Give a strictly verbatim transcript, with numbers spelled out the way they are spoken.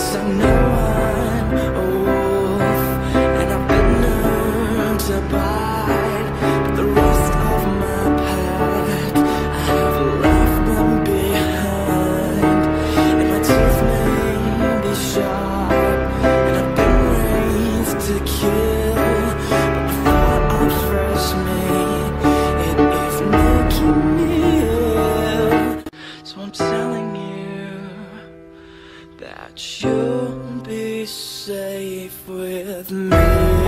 'cause I know I'm a wolf, and I've been known to bite. But the rest of my pack, I have left them behind. And my teeth may be sharp, and I've been raised to kill. But the thought of fresh meat, it is making me ill. So I'm telling you that you'll be safe with me.